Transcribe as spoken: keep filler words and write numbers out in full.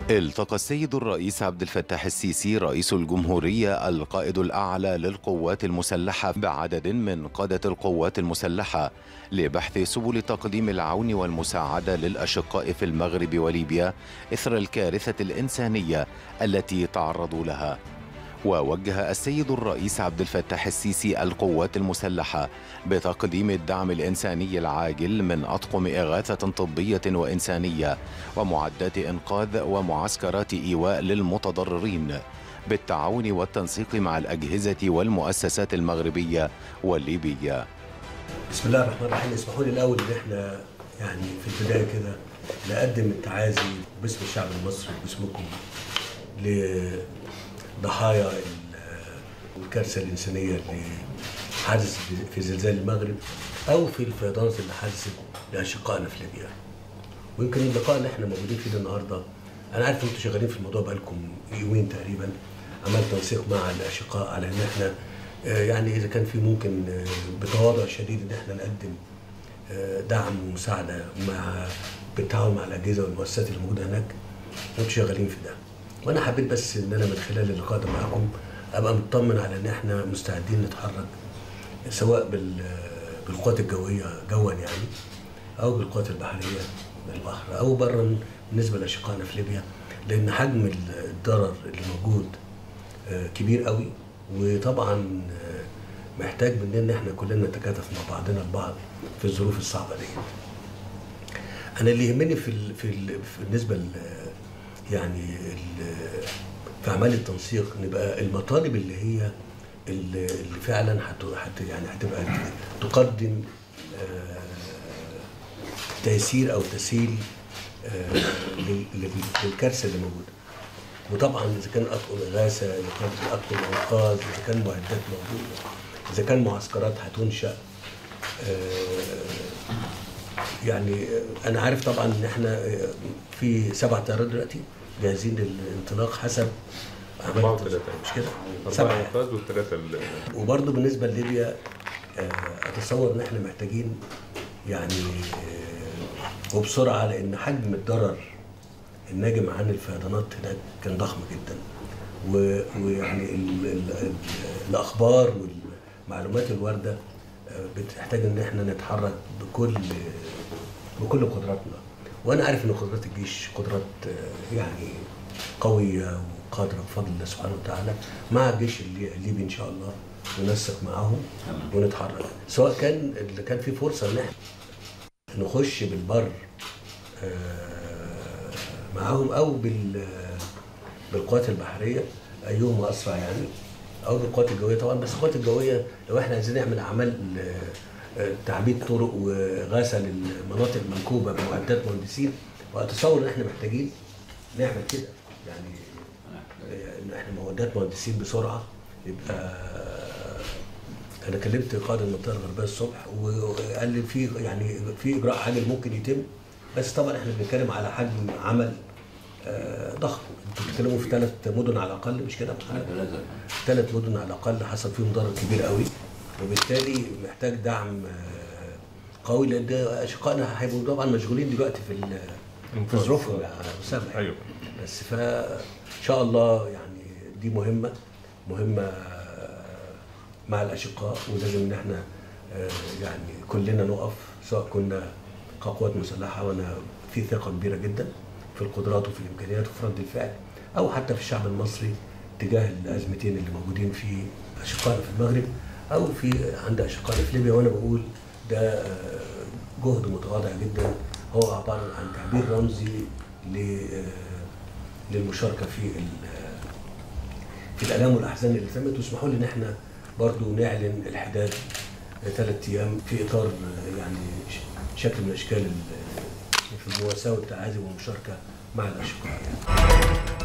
التقى السيد الرئيس عبد الفتاح السيسي رئيس الجمهورية القائد الأعلى للقوات المسلحة بعدد من قادة القوات المسلحة لبحث سبل تقديم العون والمساعدة للأشقاء في المغرب وليبيا إثر الكارثة الإنسانية التي تعرضوا لها. ووجه السيد الرئيس عبد الفتاح السيسي القوات المسلحة بتقديم الدعم الإنساني العاجل من أطقم إغاثة طبية وإنسانية ومعدات إنقاذ ومعسكرات إيواء للمتضررين بالتعاون والتنسيق مع الأجهزة والمؤسسات المغربية والليبية. بسم الله الرحمن الرحيم. اسمحوا لي الأول إن إحنا يعني في البداية كده نقدم التعازي باسم الشعب المصري وباسمكم ضحايا الكارثة الإنسانية اللي حدثت في زلزال المغرب أو في الفيضانات اللي حدثت لأشقائنا في ليبيا. ويمكن اللقاء اللي احنا موجودين فيه النهارده، أنا عارف إن أنتم شغالين في الموضوع بقالكم يومين تقريبا، عملت تنسيق مع الأشقاء على إن احنا يعني إذا كان في ممكن بتواضع شديد إن احنا نقدم دعم ومساعدة مع بالتعاون مع الأجهزة والمؤسسات اللي موجودة هناك، وأنتم شغالين في ده. وانا حبيت بس ان انا من خلال اللقاء ده معاكم ابقى مطمن على ان احنا مستعدين نتحرك سواء بالقوات الجويه جوا يعني او بالقوات البحريه بالبحر او برا بالنسبه لاشقائنا في ليبيا، لان حجم الضرر اللي موجود كبير قوي، وطبعا محتاج مننا ان احنا كلنا نتكاتف مع بعضنا البعض في الظروف الصعبه دي. انا اللي يهمني في ال في, ال في بالنسبه يعني في اعمال التنسيق نبقى المطالب اللي هي اللي فعلا حت يعني هتبقى تقدم تيسير او تسهيل للكارثه اللي موجوده. وطبعا اذا كان اطقم اغاثه، اذا كان اطقم انقاذ، اذا كان معدات موجوده، اذا كان معسكرات هتنشا. يعني انا عارف طبعا ان احنا في سبع طيارات دلوقتي جاهزين للانطلاق حسب أربعة وثلاثة مش كده؟ سبعة إنقاذ والثلاثة. وبرضه بالنسبة لليبيا أتصور إن إحنا محتاجين يعني وبسرعة، لأن حجم الضرر الناجم عن الفيضانات هناك كان ضخم جدا، ويعني ال ال الأخبار والمعلومات الواردة بتحتاج إن إحنا نتحرك بكل بكل قدراتنا. وانا عارف ان قدرات الجيش قدرات يعني قويه وقادره بفضل الله سبحانه وتعالى، مع الجيش الليبي ان شاء الله ننسق معاهم ونتحرك، سواء كان اللي كان في فرصه ان احنا نخش بالبر معاهم او بالقوات البحريه ايهما اسرع يعني، او بالقوات الجويه طبعا. بس القوات الجويه لو احنا عايزين نعمل اعمال تعبيد طرق وغاثه للمناطق المنكوبه بمعدات مهندسين، واتصور ان احنا محتاجين نعمل كده يعني ان احنا معدات مهندسين بسرعه. يبقى انا كلمت قائد المنطقه الغربيه الصبح وقال لي في يعني في اجراء عاجل ممكن يتم، بس طبعا احنا بنتكلم على حجم عمل ضخم. انتوا بتتكلموا في ثلاث مدن على الاقل، مش كده؟ ثلاث مدن على الاقل حصل فيهم ضرر كبير قوي، وبالتالي محتاج دعم قوي، لان اشقائنا هيبقوا طبعا مشغولين دلوقتي في في ظروفهم يا اسامه. ايوه. بس فان شاء الله يعني دي مهمه مهمه مع الاشقاء، ولازم ان احنا يعني كلنا نقف، سواء كنا كقوات مسلحه، وانا في ثقه كبيره جدا في القدرات وفي الامكانيات وفي رد الفعل، او حتى في الشعب المصري تجاه الازمتين اللي موجودين في اشقائنا في المغرب او في عند اشقائنا في ليبيا. وانا بقول ده جهد متواضع جدا، هو عباره عن تعبير رمزي للمشاركه في في الالام والاحزان اللي تمت. واسمحوا لي ان احنا برضو نعلن الحداد ثلاث ايام في اطار يعني شكل من اشكال في المواساه والتعازي والمشاركه مع الاشقاء يعني.